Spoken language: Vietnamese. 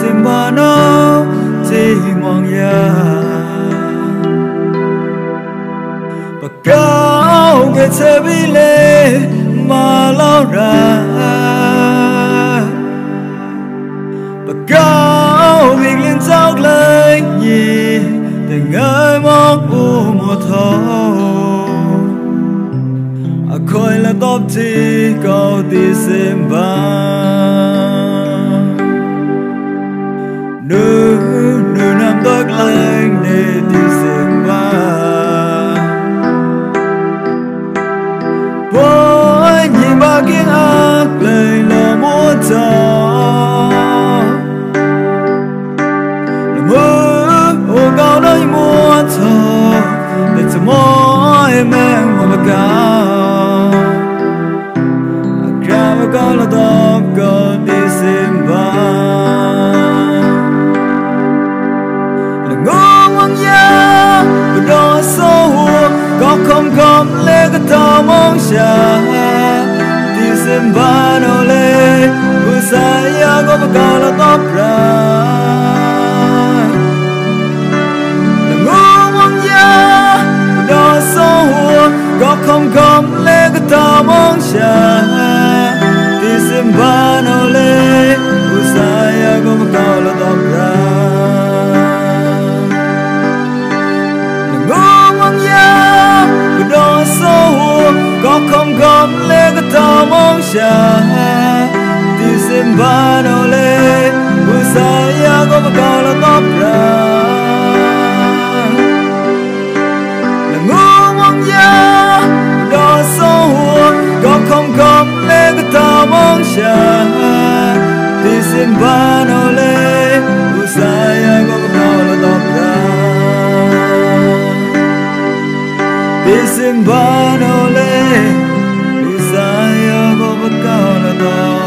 Simbano Timongya Bakau Getabile Malaura Bakau Biglin Tao Lây Nhi Tình ơi mong u một thâu Khôi là top chi câu đi xem ba Nữ nam tốt lên để đi xem ba Bối nhìn ba kiên ác lời là múa trò Là mơ ô cao nơi múa trò Để cho mỗi em mà cao có là top có đi xem ba là ngon ngon ya từ đó số có không lê cái tao mong xa đi xem ba nó lê vừa xa ya có là top ra là ngon ngon ya từ đó số có không lê cái tao mong xa Simbano le usaya como cala dobra ngomong ya do so có không le cái tao mong xa đi Simbano le usaya como cala dobra ngomong ya do so có không le cái tao mong xa đi Simbano le usaya có cala dobra đi Simbano le usaya có cala dobra